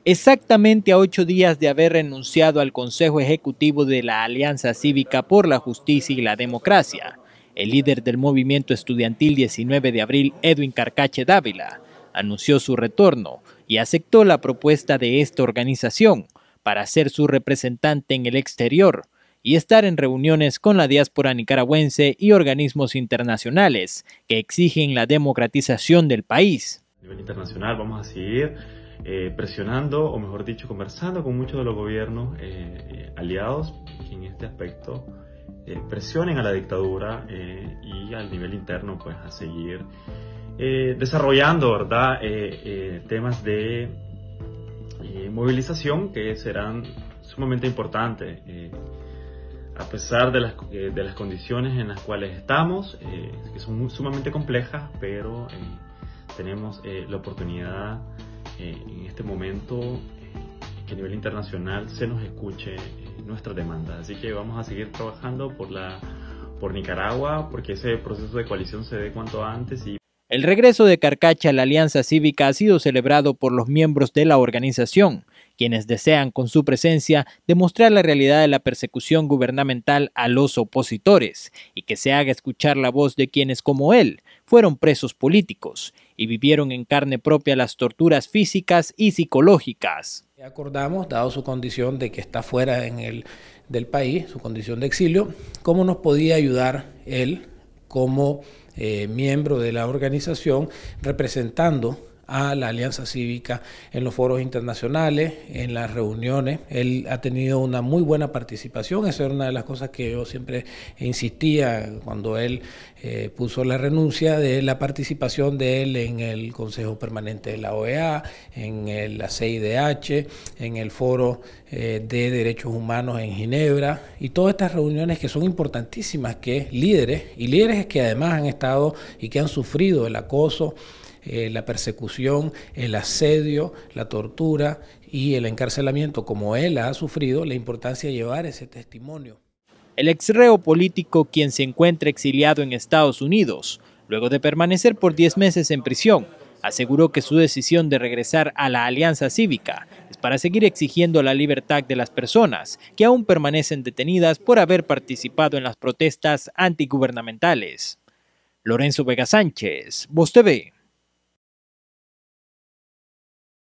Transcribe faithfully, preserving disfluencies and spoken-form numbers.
Exactamente a ocho días de haber renunciado al Consejo Ejecutivo de la Alianza Cívica por la Justicia y la Democracia, el líder del movimiento estudiantil diecinueve de abril, Edwin Carcache Dávila, anunció su retorno y aceptó la propuesta de esta organización para ser su representante en el exterior y estar en reuniones con la diáspora nicaragüense y organismos internacionales que exigen la democratización del país. A nivel internacional vamos a seguir eh, presionando, o mejor dicho, conversando con muchos de los gobiernos eh, eh, aliados que en este aspecto eh, presionen a la dictadura eh, y al nivel interno pues a seguir eh, desarrollando, ¿verdad? Eh, eh, temas de eh, movilización que serán sumamente importantes. Eh, a pesar de las, eh, de las condiciones en las cuales estamos, eh, que son muy, sumamente complejas, pero eh, tenemos eh, la oportunidad eh, en este momento eh, que a nivel internacional se nos escuche eh, nuestras demandas. Así que vamos a seguir trabajando por, la, por Nicaragua, porque ese proceso de coalición se dé cuanto antes. Y el regreso de Carcache a la Alianza Cívica ha sido celebrado por los miembros de la organización, quienes desean con su presencia demostrar la realidad de la persecución gubernamental a los opositores y que se haga escuchar la voz de quienes como él fueron presos políticos y vivieron en carne propia las torturas físicas y psicológicas. Acordamos, dado su condición de que está fuera en el, del país, su condición de exilio, cómo nos podía ayudar él como eh, miembro de la organización representando a la Alianza Cívica en los foros internacionales, en las reuniones. Él ha tenido una muy buena participación, esa era una de las cosas que yo siempre insistía cuando él eh, puso la renuncia, de la participación de él en el Consejo Permanente de la O E A, en el, la C I D H, en el Foro eh, de Derechos Humanos en Ginebra, y todas estas reuniones que son importantísimas, que líderes, y líderes que además han estado y que han sufrido el acoso, Eh, la persecución, el asedio, la tortura y el encarcelamiento como él ha sufrido, la importancia de llevar ese testimonio. El exreo político, quien se encuentra exiliado en Estados Unidos, luego de permanecer por diez meses en prisión, aseguró que su decisión de regresar a la Alianza Cívica es para seguir exigiendo la libertad de las personas que aún permanecen detenidas por haber participado en las protestas antigubernamentales. Lorenzo Vega Sánchez, Voz T V.